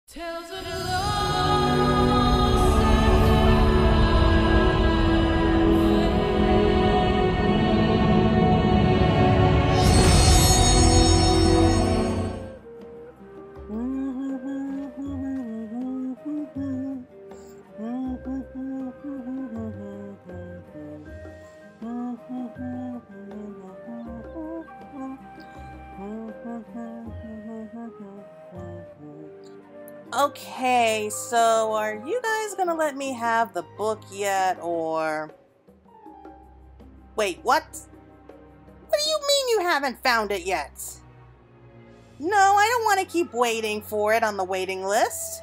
Tales of love. Okay, so are you guys gonna let me have the book yet, or... Wait, what? What do you mean you haven't found it yet? No, I don't want to keep waiting for it on the waiting list.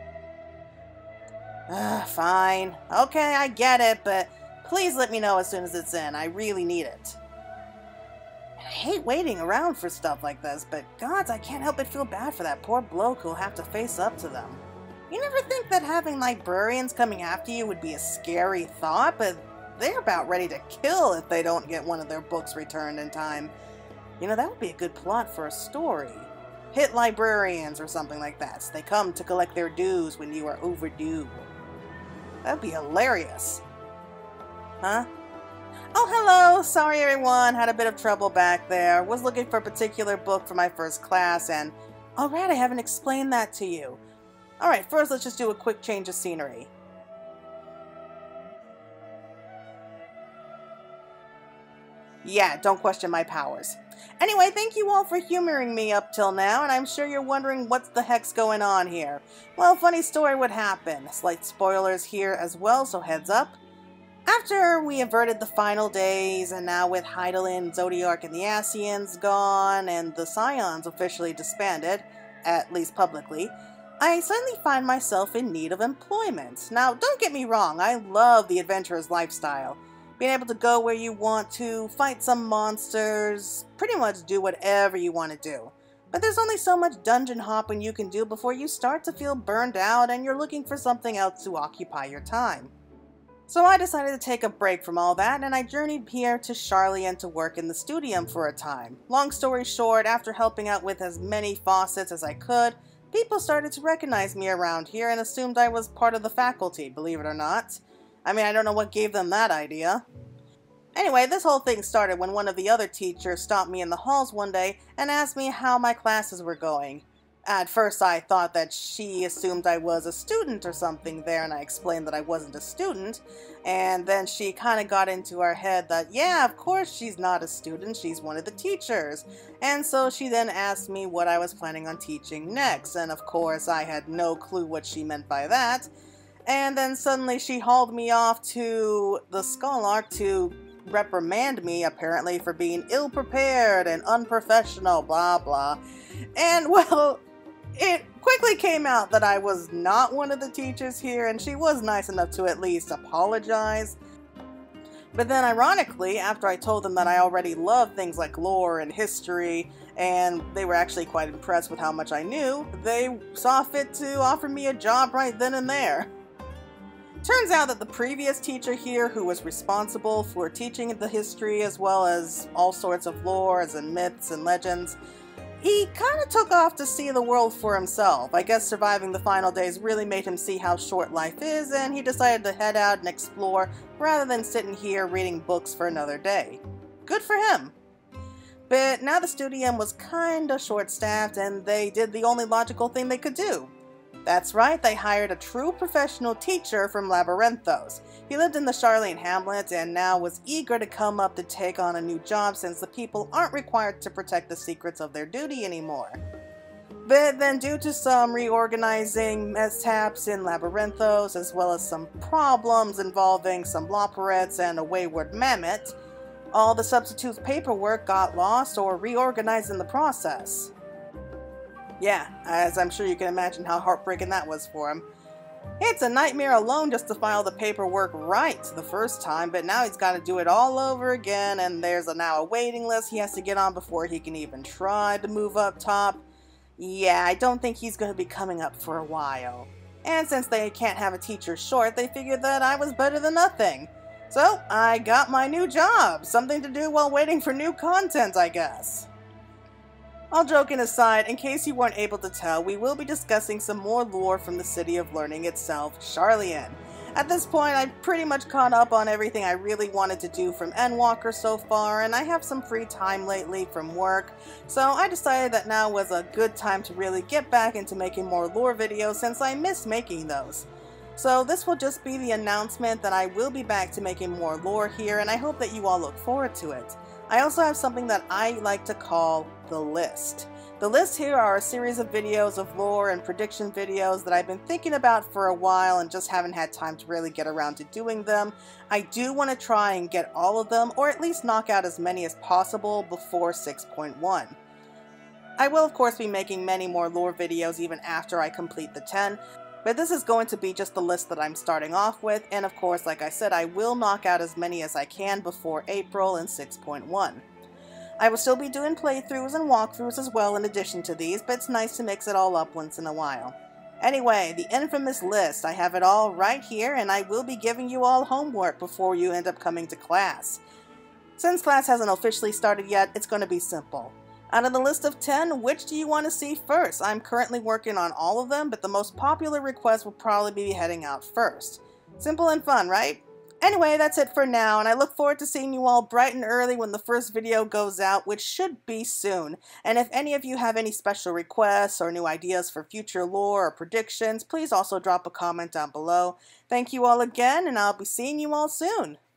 Fine. Okay, I get it, but please let me know as soon as it's in. I really need it. I hate waiting around for stuff like this, but gods, I can't help but feel bad for that poor bloke who'll have to face up to them. You never think that having librarians coming after you would be a scary thought, but they're about ready to kill if they don't get one of their books returned in time. You know, that would be a good plot for a story. Hit librarians or something like that, so they come to collect their dues when you are overdue. That'd be hilarious. Huh? Oh, hello! Sorry everyone, had a bit of trouble back there. Was looking for a particular book for my first class and... Alright, I haven't explained that to you. Alright, first let's just do a quick change of scenery. Yeah, don't question my powers. Anyway, thank you all for humoring me up till now, and I'm sure you're wondering what the heck's going on here. Well, funny story would happen. Slight spoilers here as well, so heads up. After we averted the final days, and now with Hydaelyn, Zodiark, and the Ascians gone, and the Scions officially disbanded, at least publicly, I suddenly find myself in need of employment. Now, don't get me wrong, I love the adventurer's lifestyle. Being able to go where you want to, fight some monsters, pretty much do whatever you want to do. But there's only so much dungeon hopping you can do before you start to feel burned out and you're looking for something else to occupy your time. So I decided to take a break from all that, and I journeyed here to Sharlayan to work in the studium for a time. Long story short, after helping out with as many faucets as I could, people started to recognize me around here and assumed I was part of the faculty, believe it or not. I mean, I don't know what gave them that idea. Anyway, this whole thing started when one of the other teachers stopped me in the halls one day and asked me how my classes were going. At first I thought that she assumed I was a student or something there, and I explained that I wasn't a student, and then she kind of got into her head that, yeah, of course she's not a student, she's one of the teachers. And so she then asked me what I was planning on teaching next, and of course I had no clue what she meant by that. And then suddenly she hauled me off to the Scholark to reprimand me, apparently, for being ill-prepared and unprofessional, blah blah. And well, it quickly came out that I was not one of the teachers here, and she was nice enough to at least apologize. But then ironically, after I told them that I already loved things like lore and history, and they were actually quite impressed with how much I knew, they saw fit to offer me a job right then and there. Turns out that the previous teacher here, who was responsible for teaching the history as well as all sorts of lores and myths and legends, he kind of took off to see the world for himself. I guess surviving the final days really made him see how short life is, and he decided to head out and explore rather than sitting here reading books for another day. Good for him. But now the studium was kinda short-staffed, and they did the only logical thing they could do. That's right, they hired a true professional teacher from Labyrinthos. He lived in the Sharlayan hamlet and now was eager to come up to take on a new job since the people aren't required to protect the secrets of their duty anymore. But then due to some reorganizing mishaps in Labyrinthos, as well as some problems involving some Loporrits and a wayward mammoth, all the substitute's paperwork got lost or reorganized in the process. Yeah, as I'm sure you can imagine how heartbreaking that was for him. It's a nightmare alone just to file the paperwork right the first time, but now he's got to do it all over again, and there's now a waiting list he has to get on before he can even try to move up top. Yeah, I don't think he's going to be coming up for a while. And since they can't have a teacher short, they figured that I was better than nothing. So, I got my new job. Something to do while waiting for new content, I guess. All joking aside, in case you weren't able to tell, we will be discussing some more lore from the City of Learning itself, Sharlayan. At this point, I've pretty much caught up on everything I really wanted to do from Endwalker so far, and I have some free time lately from work, so I decided that now was a good time to really get back into making more lore videos since I miss making those. So this will just be the announcement that I will be back to making more lore here, and I hope that you all look forward to it. I also have something that I like to call the list. The list here are a series of videos of lore and prediction videos that I've been thinking about for a while and just haven't had time to really get around to doing them. I do want to try and get all of them, or at least knock out as many as possible before 6.1. I will of course be making many more lore videos even after I complete the 10, but this is going to be just the list that I'm starting off with, and of course, like I said, I will knock out as many as I can before April and 6.1. I will still be doing playthroughs and walkthroughs as well in addition to these, but it's nice to mix it all up once in a while. Anyway, the infamous list, I have it all right here, and I will be giving you all homework before you end up coming to class. Since class hasn't officially started yet, it's going to be simple. Out of the list of 10, which do you want to see first? I'm currently working on all of them, but the most popular request will probably be heading out first. Simple and fun, right? Anyway, that's it for now, and I look forward to seeing you all bright and early when the first video goes out, which should be soon. And if any of you have any special requests or new ideas for future lore or predictions, please also drop a comment down below. Thank you all again, and I'll be seeing you all soon.